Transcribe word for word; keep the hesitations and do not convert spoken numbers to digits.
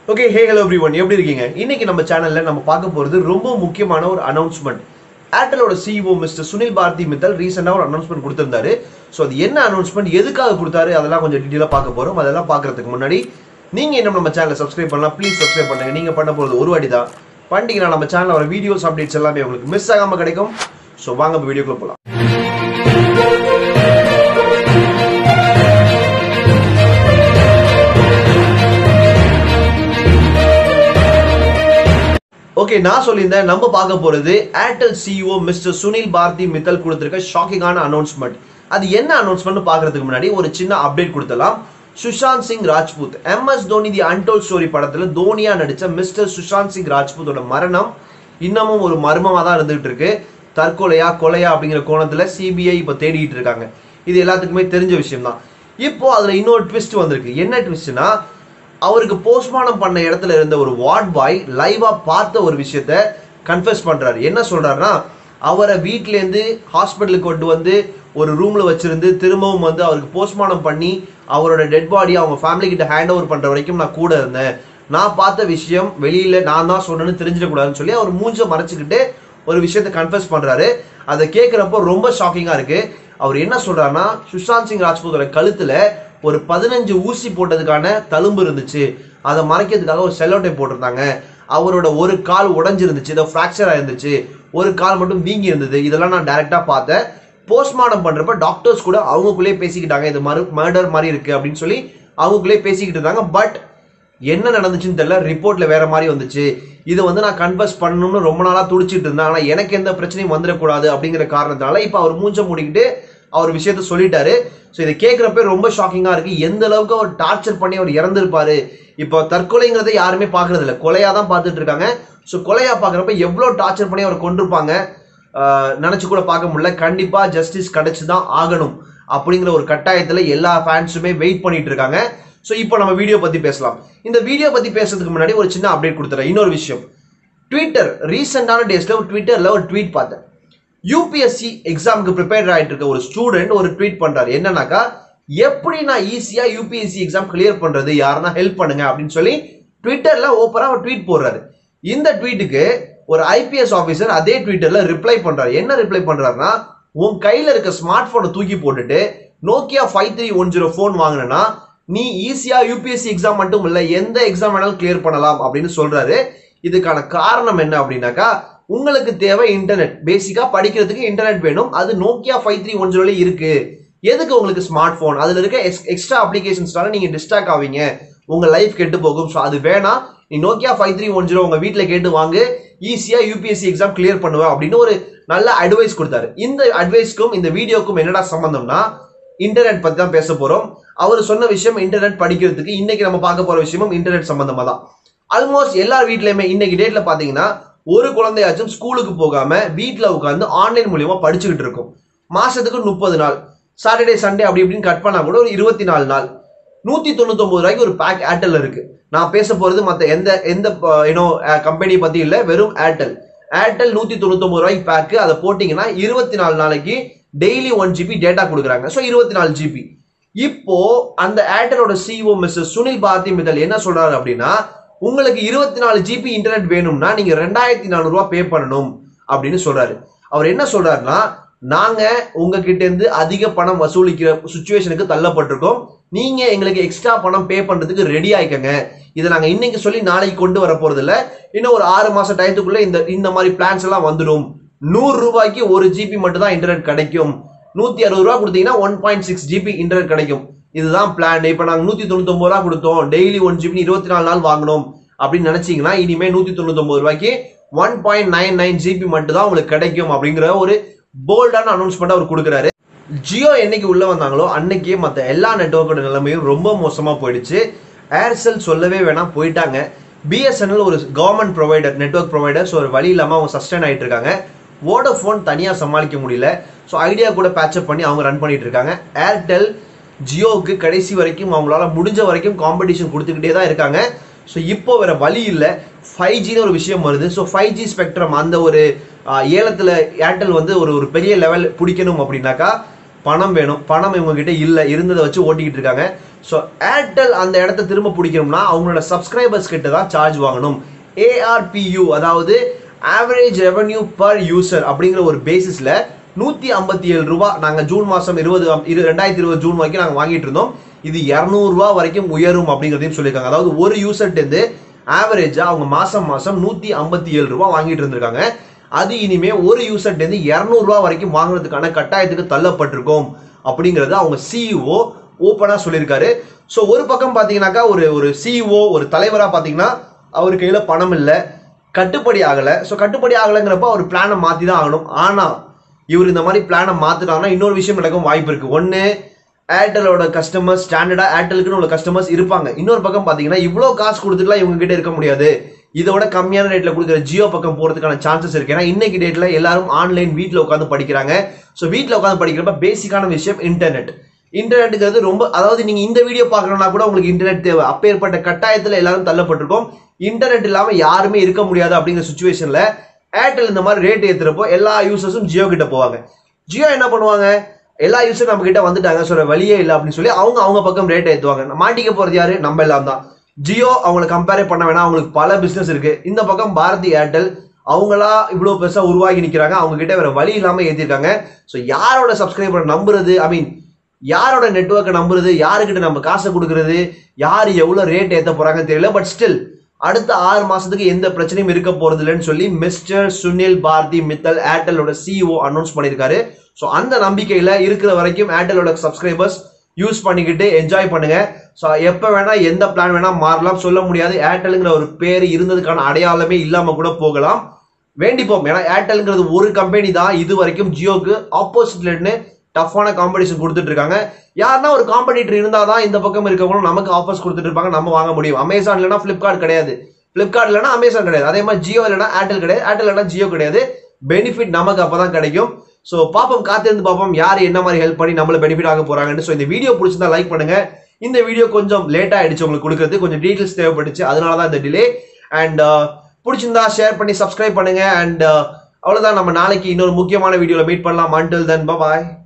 Okay, hey hello everyone. எப்படி இருக்கீங்க? இன்னைக்கு நம்ம சேனல்ல நம்ம பார்க்க போறது ரொம்ப முக்கியமான ஒரு அனௌன்ஸ்மென்ட். ஏர்டெலோட C E O mister Sunil Bharti Mittal ரீசன்ட்டா ஒரு அனௌன்ஸ்மென்ட் கொடுத்திருந்தாரு. சோ அது என்ன அனௌன்ஸ்மென்ட், எதுக்காக கொடுத்தாரு அதெல்லாம் கொஞ்சம் டீடைலா பார்க்க போறோம். அதெல்லாம் பார்க்கிறதுக்கு முன்னாடி நீங்க இன்னும் நம்ம சேனலை சப்ஸ்கிரைப் பண்ணலாம். ப்ளீஸ் சப்ஸ்கிரைப் பண்ணுங்க. நீங்க பண்ண போறது ஒரு வாட்டி தான். பண்ணிட்டீங்கன்னா நம்ம சேனல்ல வர வீடியோஸ் அப்டேட்ஸ் எல்லாமே உங்களுக்கு மிஸ் ஆகாம கிடைக்கும். சோ வாங்க இப்ப வீடியோக்குள்ள போலாம். ஓகே, நான் சொல்லியிருந்தேன் நம்ம பார்க்க போறது Airtel C E O mister Sunil Bharti Mittal கொடுத்திருக்க ஷாக்கிங்கான அனௌன்ஸ்மெண்ட். அது என்ன அனௌன்ஸ்மெண்ட் பார்க்கிறதுக்கு முன்னாடி ஒரு சின்ன அப்டேட் கொடுத்தலாம். Sushant Singh Rajput, M S Dhoni the untold story படத்துல தோனியா நடிச்ச மிஸ்டர் சுஷாந்த் சிங் ராஜ்பூத்தோட மரணம் இன்னமும் ஒரு மர்மமா தான் இருந்துகிட்டு இருக்கு. தற்கொலையா கொலையா அப்படிங்கிற கோணத்துல சிபிஐ இப்ப தேடிட்டு இருக்காங்க. இது எல்லாத்துக்குமே தெரிஞ்ச விஷயம் தான். இப்போ அதுல இன்னொரு ட்விஸ்ட் வந்திருக்கு. என்ன ட்விஸ்ட்னா, அவருக்கு போஸ்ட்மார்ட்டம் பண்ண இடத்துல இருந்த ஒரு வார்ட் பாய் லைவா பார்த்த ஒரு விஷயத்த கன்ஃபெஸ் பண்றாரு. என்ன சொல்றாருன்னா, அவரை வீட்ல இருந்து ஹாஸ்பிட்டலுக்கு கொண்டு வந்து ஒரு ரூம்ல வச்சிருந்து திரும்பவும் வந்து அவருக்கு போஸ்ட்மார்ட்டம் பண்ணி அவரோட டெட் பாடியை அவங்க ஃபேமிலி கிட்ட ஹேண்ட் ஓவர் பண்ற வரைக்கும் நான் கூட இருந்தேன். நான் பார்த்த விஷயம் வெளியில நான் தான் சொன்னேன்னு தெரிஞ்சிடக்கூடாதுன்னு சொல்லி அவர் மூஞ்ச மறைச்சுக்கிட்டு ஒரு விஷயத்த கன்ஃபெஸ் பண்றாரு. அதை கேட்கிறப்போ ரொம்ப ஷாக்கிங்கா இருக்கு. அவர் என்ன சொல்றாருன்னா, சுஷாந்த் சிங் ராஜ்பூத்தோட கழுத்துல ஒரு பதினஞ்சு ஊசி போட்டதுக்கான தழும்பு இருந்துச்சு. அதை மறைக்கிறதுக்காக ஒரு செல்லோட்டை போட்டிருந்தாங்க. அவரோட ஒரு கால் உடைஞ்சிருந்துச்சு, இதை ஃப்ராக்சர் ஆயிருந்துச்சு. ஒரு கால் மட்டும் வீங்கி இருந்தது. இதெல்லாம் நான் டைரக்டா பார்த்தேன். போஸ்ட்மார்ட்டம் பண்றப்ப டாக்டர்ஸ் கூட அவங்களுக்குள்ளே பேசிக்கிட்டாங்க, இது மறு மர்டர் மாதிரி இருக்கு அப்படின்னு சொல்லி அவங்களுக்குள்ளே பேசிக்கிட்டு இருந்தாங்க. பட் என்ன நடந்துச்சுன்னு தெரியல, ரிப்போர்ட்ல வேற மாதிரி வந்துச்சு. இதை வந்து நான் கன்ஃபர்ஸ் பண்ணணும்னு ரொம்ப நாளா துடிச்சிட்டு இருந்தேன். ஆனா எனக்கு எந்த பிரச்சனையும் வந்துடக்கூடாது அப்படிங்கிற காரணத்தினால இப்ப அவர் மூஞ்ச மூடிக்கிட்டு அவர் விஷயத்த சொல்லிட்டாரு. ஸோ இதை கேட்கிறப்ப ரொம்ப ஷாக்கிங்கா இருக்கு. எந்த அளவுக்கு அவர் டார்ச்சர் பண்ணி அவர் இறந்திருப்பாரு. இப்போ தற்கொலைங்கிறத யாருமே பாக்குறது இல்லை, கொலையா தான் பார்த்துட்டு இருக்காங்க. ஸோ கொலையா பாக்குறப்ப எவ்வளவு டார்ச்சர் பண்ணி அவர் கொண்டிருப்பாங்க நினைச்சு கூட பார்க்க முடியல. கண்டிப்பா ஜஸ்டிஸ் கிடைச்சுதான் ஆகணும் அப்படிங்கிற ஒரு கட்டாயத்துல எல்லா ஃபேன்ஸுமே வெயிட் பண்ணிட்டு இருக்காங்க. ஸோ இப்போ நம்ம வீடியோ பத்தி பேசலாம். இந்த வீடியோ பத்தி பேசுறதுக்கு முன்னாடி ஒரு சின்ன அப்டேட் கொடுத்துறேன். இன்னொரு விஷயம், ட்விட்டர் ரீசெண்டான டேஸ்ல ஒரு ட்விட்டர்ல ஒரு ட்வீட் பார்த்தேன். யூபிஎஸ்சி எக்ஸாமுக்கு ப்ரிப்பேர் ஆயிட்டு இருக்க ஒரு ஸ்டூடெண்ட் ஒரு ட்வீட் பண்றாரு. என்னன்னாக்கா, எப்படி நான் ஈஸியா யூபிஎஸ்சி எக்ஸாம் கிளியர் பண்றது, யாருன்னா ஹெல்ப் பண்ணுங்க அப்படின்னு சொல்லி ட்விட்டர்ல ஓப்பரா ஒரு ட்வீட் போடுறாரு. இந்த ட்வீட்டுக்கு ஒரு ஐபிஎஸ் ஆபீசர் அதே ட்விட்டர்ல ரிப்ளை பண்றாரு. என்ன ரிப்ளை பண்றாருன்னா, உன் கையில இருக்க ஸ்மார்ட் போனை தூக்கி போட்டுட்டு Nokia five three one zero phone வாங்கினா நீ ஈஸியா யூபிஎஸ்சி எக்ஸாம் மட்டும் இல்ல எந்த எக்ஸாம் வேணாலும் கிளியர் பண்ணலாம் அப்படின்னு சொல்றாரு. இதுக்கான காரணம் என்ன அப்படின்னாக்கா, உங்களுக்கு தேவை இன்டர்நெட். பேசிக்கா படிக்கிறதுக்கு இன்டர்நெட் வேணும். அது நோக்கியா ஃபைவ் த்ரீ ஒன் ஜீரோல இருக்கு. எதுக்கு உங்களுக்கு ஸ்மார்ட் போன்? அதுல இருக்க எக்ஸ்ட்ரா அப்ளிகேஷன்ஸ்னால நீங்க டிஸ்ட்ராக்ட் ஆவீங்க, உங்க லைஃப் கெட்டு போகும். ஸோ அது வேணாம், நீ Nokia five three one zero உங்க வீட்டுல கேட்டு வாங்கு, ஈஸியா யூபிஎஸ்சி எக்ஸாம் கிளியர் பண்ணுவேன் அப்படின்னு ஒரு நல்ல அட்வைஸ் கொடுத்தாரு. இந்த அட்வைஸ்க்கும் இந்த வீடியோக்கும் என்னடா சம்பந்தம்னா, இன்டர்நெட் பத்தி தான் பேச போறோம். அவர் சொன்ன விஷயம் இன்டர்நெட் படிக்கிறதுக்கு, இன்னைக்கு நம்ம பார்க்க போற விஷயமும் இன்டர்நெட் சம்பந்தமா தான். ஆல்மோஸ்ட் எல்லா வீட்லயுமே இன்னைக்கு டேட்ல பாத்தீங்கன்னா ஒரு குழந்தையாச்சும் ஸ்கூலுக்கு போகாம வீட்டுல உட்காந்து ஆன்லைன் மூலியமா படிச்சுக்கிட்டு இருக்கும். மாசத்துக்கு முப்பது நாள், சாட்டர்டே சண்டே அப்படி இப்படின்னு கட் பண்ணா கூட ஒரு இருபத்தி நாலு நாள், நூத்தி தொண்ணூத்தி ஒன்பது ரூபாய்க்கு ஒரு பேக் ஏர்டெல் இருக்கு. நான் பேச போறது மத்த எந்த எந்த யூனோ கம்பெனி பத்தி இல்ல, வெறும் ஏர்டெல். ஏர்டெல் நூத்தி தொண்ணூத்தி ஒன்பது ரூபாய்க்கு பேக்கு. அதை போட்டீங்கன்னா இருபத்தி நாலு நாளைக்கு டெய்லி ஒன் ஜிபி டேட்டா கொடுக்குறாங்க. ஸோ இருபத்தி நாலு ஜிபி. இப்போ அந்த ஏர்டெலோட சிஇஓ மிஸ்டர் சுனில் பாரதி மித்தல் என்ன சொல்றாரு அப்படின்னா, உங்களுக்கு இருபத்தி நாலு ஜிபி இன்டர்நெட் வேணும்னா நீங்க ரெண்டாயிரத்தி நானூறு ரூபாய் பே பண்ணணும் அப்படின்னு சொல்றாரு. அவர் என்ன சொல்றாருன்னா, நாங்க உங்ககிட்ட இருந்து அதிக பணம் வசூலிக்கிற சுச்சுவேஷனுக்கு தள்ளப்பட்டிருக்கோம். நீங்க எங்களுக்கு எக்ஸ்ட்ரா பணம் பே பண்றதுக்கு ரெடி ஆயிக்கங்க. இதை நாங்க இன்னைக்கு சொல்லி நாளைக்கு கொண்டு வர போறது இல்ல. இன்னும் ஒரு ஆறு மாசம் டயத்துக்குள்ள இந்த இந்த மாதிரி பிளான்ஸ் எல்லாம் வந்துடும். நூறு ரூபாய்க்கு ஒரு ஜிபி மட்டும் தான் இன்டர்நெட் கிடைக்கும். நூத்தி அறுபது ரூபாய் கொடுத்தீங்கன்னா one point six GB internet கிடைக்கும். இதுதான் பிளான். இப்ப நாங்க நூத்தி தொண்ணூத்தி ஒன்பது ரூபாய் கொடுத்தோம், டெய்லி ஒன் ஜிபி இருபத்தி நாலு நாள் வாங்கணும் அப்படின்னு நினைச்சீங்கன்னா இனிமே நூத்தி தொண்ணூத்தி ஒன்பது ரூபாய்க்கு one point nine nine GB மட்டும் தான் உங்களுக்கு கிடைக்கும் அப்படிங்கிற ஒரு போல்டான அனௌன்ஸ்மெண்ட் அவர் கொடுக்குறாரு. ஜியோ என்னைக்கு உள்ள வந்தாங்களோ அன்னைக்கே மற்ற எல்லா நெட்வொர்க்கோட நிலைமையும் ரொம்ப மோசமா போயிடுச்சு. ஏர்செல் சொல்லவே வேணாம், போயிட்டாங்க. பிஎஸ்என்எல் ஒரு government provider, network provider. So ஒரு வழி இல்லாம அவங்க சஸ்டைன் ஆயிட்டு இருக்காங்க. வோடஃபோன் தனியா சமாளிக்க முடியல. ஸோ ஐடியா கூட பேட்சப் பண்ணி அவங்க ரன் பண்ணிட்டு இருக்காங்க. ஏர்டெல் ஜியோவுக்கு கடைசி வரைக்கும் அவங்களால முடிஞ்ச வரைக்கும் காம்படிஷன் கொடுத்துக்கிட்டே தான் இருக்காங்க. ஸோ இப்போ வேற வழி இல்லை. ஃபைவ் ஜின்னு ஒரு விஷயம் வருது. ஸோ ஃபைவ் ஜி ஸ்பெக்ட்ரம் அந்த ஒரு ஏலத்தில் ஏர்டெல் வந்து ஒரு ஒரு பெரிய லெவல் பிடிக்கணும் அப்படின்னாக்கா பணம் வேணும். பணம் இவங்க கிட்ட இல்லை, இருந்ததை வச்சு ஓட்டிக்கிட்டு இருக்காங்க. ஸோ ஏர்டெல் அந்த இடத்த திரும்ப பிடிக்கணும்னா அவங்களோட சப்ஸ்கிரைபர்ஸ் கிட்ட தான் சார்ஜ் வாங்கணும். ஏஆர்பியூ அதாவது ஆவரேஜ் ரெவன்யூ பர் யூசர் அப்படிங்கிற ஒரு பேசிஸ்ல நூத்தி ஐம்பத்தி ஏழு ரூபாய் நாங்க ஜூன் மாசம் இருபது ரெண்டாயிரத்தி இருபது ஜூன் வரைக்கும் நாங்க வாங்கிட்டு இருந்தோம். இது இருநூறு ரூபாய் வரைக்கும் உயரும் அப்படிங்கிறதையும் சொல்லியிருக்காங்க. அதாவது ஒரு யூசர்ட்ட இருந்து ஆவரேஜா அவங்க மாசம் மாசம் நூத்தி ஐம்பத்தி ஏழு ரூபாய் வாங்கிட்டு இருந்திருக்காங்க. அது இனிமே ஒரு யூசர்ட்ட இருந்து இருநூறு ரூபாய் வரைக்கும் வாங்குறதுக்கான கட்டாயத்துக்கு தள்ளப்பட்டிருக்கோம் அப்படிங்கறது அவங்க சிஇஓ ஓப்பனா சொல்லியிருக்காரு. ஸோ ஒரு பக்கம் பாத்தீங்கன்னாக்கா ஒரு ஒரு சிஇஓ ஒரு தலைவரா பாத்தீங்கன்னா அவர் கையில பணம் இல்லை, கட்டுப்படி ஆகல. ஸோ கட்டுப்படி ஆகலைங்கிறப்ப அவர் பிளானை மாத்தி தான் ஆகணும். ஆனா இவர் இந்த மாதிரி பிளானை மாத்திட்டாங்கன்னா இன்னொரு விஷயம் நடக்கும் வாய்ப்பு இருக்கு. ஒன்னு ஏர்டெலோட கஸ்டமர்ஸ் ஸ்டாண்டர்டா ஏர்டெலுக்குன்னு உள்ள கஸ்டமர்ஸ் இருப்பாங்க. இன்னொரு பக்கம் பாத்தீங்கன்னா இவ்வளவு காசு கொடுத்துட்டுலாம் இவங்க கிட்ட இருக்க முடியாது, இதோட கம்மியான ரேட்ல கொடுக்குற ஜியோ பக்கம் போறதுக்கான சான்சஸ் இருக்கு. ஏன்னா இன்னைக்கு டேட்ல எல்லாரும் ஆன்லைன் வீட்டுல உட்காந்து படிக்கிறாங்க. ஸோ வீட்டுல உட்காந்து படிக்கிறப்ப பேசிக்கான விஷயம் இன்டர்நெட். இன்டர்நெட்டுங்கிறது ரொம்ப, அதாவது நீங்க இந்த வீடியோ பார்க்கணும்னா கூட உங்களுக்கு இன்டர்நெட் தேவை. அப்பேற்பட்ட கட்டாயத்துல எல்லாரும் தள்ளப்பட்டிருக்கோம். இன்டர்நெட் இல்லாம யாருமே இருக்க முடியாது அப்படிங்கிற சுச்சுவேஷன்ல ஏர்டெல் இந்த மாதிரி ரேட் ஏத்துறப்போ எல்லா யூசர்ஸும் ஜியோ கிட்ட போவாங்க. ஜியோ என்ன பண்ணுவாங்க, எல்லா யூசரும் நம்ம கிட்ட வந்துட்டாங்க, சொல்ற வழியே இல்லை அப்படின்னு சொல்லி அவங்க அவங்க பக்கம் ரேட் ஏத்துவாங்க. மாட்டிக்க போறது யாரு, நம்ம எல்லாம் தான். ஜியோ அவங்களை கம்பேர் பண்ண வேணாம், அவங்களுக்கு பல பிசினஸ் இருக்கு. இந்த பக்கம் பாரதி ஏர்டெல் அவங்களா இவ்வளவு பெருசா உருவாகி நிக்கிறாங்க, அவங்க கிட்ட வேற வழி இல்லாம ஏத்திருக்காங்க. ஸோ யாரோட சப்ஸ்கிரைபர் நம்புறது, ஐ மீன் யாரோட நெட்வொர்க்கை நம்புறது, யாருக்கிட்ட நம்ம காசை கொடுக்கறது, யாரு எவ்வளவு ரேட் ஏத்த போறாங்கன்னு தெரியல. பட் ஸ்டில் அடுத்த ஆறு மாசத்துக்கு எந்த பிரச்சனையும் இருக்க போறது இல்லைன்னு சொல்லி மிஸ்டர் சுனில் பாரதி மித்தல் ஏர்டெலோட சிஇஓ அனௌன்ஸ் பண்ணியிருக்காரு. ஸோ அந்த நம்பிக்கையில இருக்கிற வரைக்கும் ஏர்டெலோட சப்ஸ்கிரைபர்ஸ் யூஸ் பண்ணிக்கிட்டு என்ஜாய் பண்ணுங்க. ஸோ எப்போ வேணா எந்த பிளான் வேணா மாறலாம், சொல்ல முடியாது. ஏர்டெலுங்கிற ஒரு பேர் இருந்ததுக்கான அடையாளமே இல்லாம கூட போகலாம். வேண்டிப்போம். ஏன்னா ஏர்டெலுங்கிறது ஒரு கம்பெனி தான் இது வரைக்கும் ஜியோக்கு ஆப்போசிட்லன்னு டஃப்பான காம்படிஷன் கொடுத்துட்டு இருக்காங்க. யாருன்னா ஒரு காம்படிட்டர் இருந்தாதான் இந்த பக்கம் இருக்கவங்களும் நமக்கு ஆஃபர்ஸ் கொடுத்துட்டு இருப்பாங்க, நம்ம வாங்க முடியும். அமேசான் இல்லைனா பிளிப்கார்ட் கிடையாது, பிளிப்கார்ட் இல்லைனா அமேசான் கிடையாது. அதே மாதிரி ஜியோ இல்லைனா ஏர்டெல் கிடையாது, ஏர்டெல் இல்லைனா ஜியோ கிடையாது. பெனிஃபிட் நமக்கு அப்பதான் கிடைக்கும். ஸோ பாப்போம், காத்திருந்து பார்ப்போம் யார் என்ன மாதிரி ஹெல்ப் பண்ணி நம்மள பெனிஃபிட் ஆக போறாங்கன்னு. ஸோ இந்த வீடியோ பிடிச்சிருந்தா லைக் பண்ணுங்க. இந்த வீடியோ கொஞ்சம் லேட்டா ஆயிடுச்சு உங்களுக்கு கொடுக்கறது, கொஞ்சம் டீடைல்ஸ் தேவைப்பட்டுச்சு, அதனாலதான் இந்த டிலே. அண்ட் பிடிச்சிருந்தா ஷேர் பண்ணி சப்ஸ்கிரைப் பண்ணுங்க. அண்ட் அவ்வளவுதான், நம்ம நாளைக்கு இன்னொரு முக்கியமான வீடியோல மீட் பண்ணலாம். அன்டில் தென் பை பாய்.